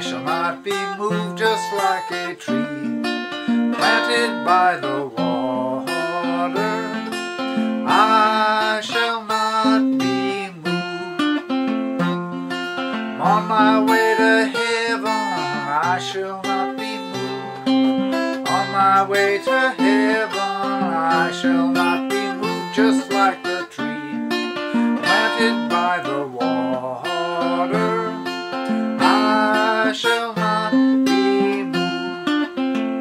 shall not be moved, just like a tree planted by the water. I shall not be moved. On my way to heaven, I shall not be moved. On my way to heaven, I shall not be moved, just like the tree planted by the water. I shall not be moved.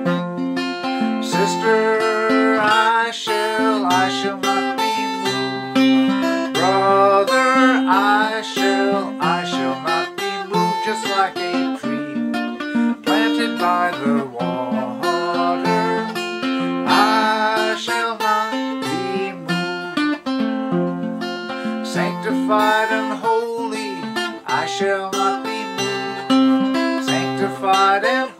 Sister, I shall not be moved. Brother, I shall not be moved, just like a tree planted by the water. I shall not be moved. Sanctified and holy, I shall not be moved. Sanctified and